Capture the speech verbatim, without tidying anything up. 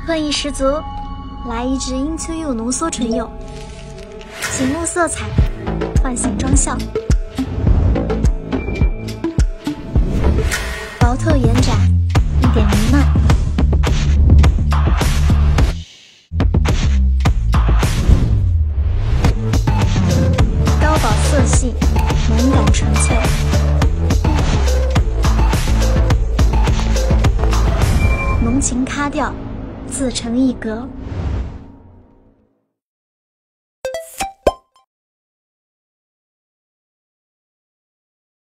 喷意十足，来一支英秋柚浓缩唇釉，醒目色彩，唤醒妆效，薄透延展，一点弥漫。高保色系，萌感纯粹。浓情咖调，自成一格。